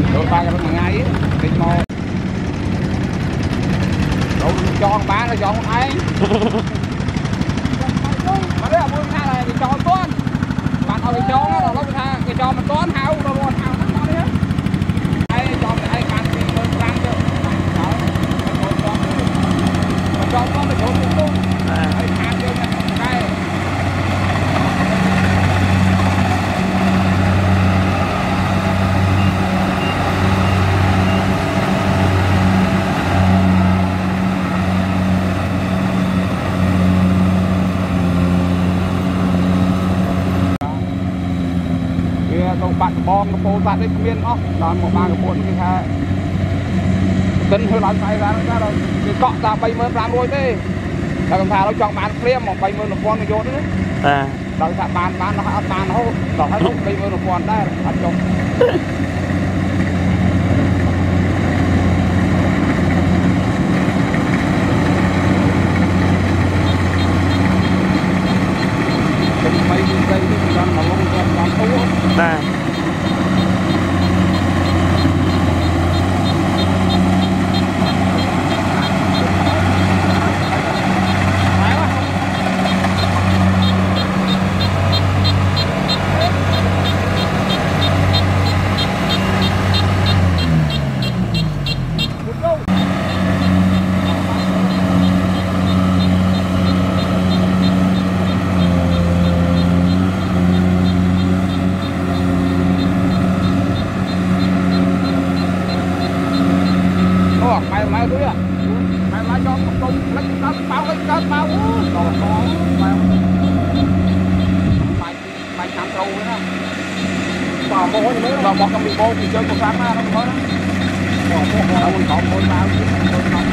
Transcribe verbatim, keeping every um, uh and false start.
đôi ba cái ngày ấy thì mò đâu cho bán nó cho ai mà đấy là buôn tha này thì cho tuôn bạnเอาไปcho nó là lúc tha cái cho mình tuôn hao đâu luôn hao nó ngon đấy ai cho ai bán thì mình bán được đó mình cho mình cho con mình trốn cũng ai bán được cái bạn bom nó phố bạn đấy miên óc còn một ba cái bốn cái ha tính hơi lái tay ra ra rồi cái cọ ra bay mơn ra rồi thế là cầm thà nó chọn bán phim một bay mơn một con vô đấy à đợi thà bán bán nó ăn bán nó đỏ hết lúc bay mơn một con đây ăn chung mấy cây thì còn mà không còn còn thú nè mày mày túi à mày mày cho một công lấy cái bao lấy cái bao rồi có bao mày mày làm trâu nữa đó bỏ bố thì mới bỏ bỏ trong bị bố thì chơi cuộc sáng ra nó mới đó bỏ bố bỏ mình bỏ bố bao